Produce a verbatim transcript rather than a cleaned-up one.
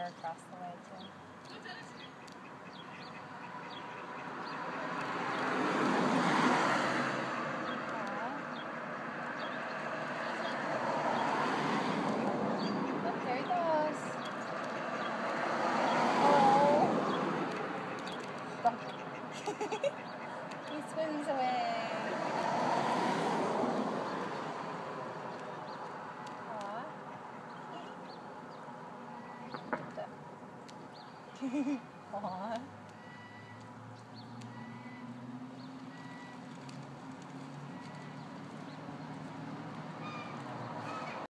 across the way too. Look, there he goes. Oh. He swims away. Aw.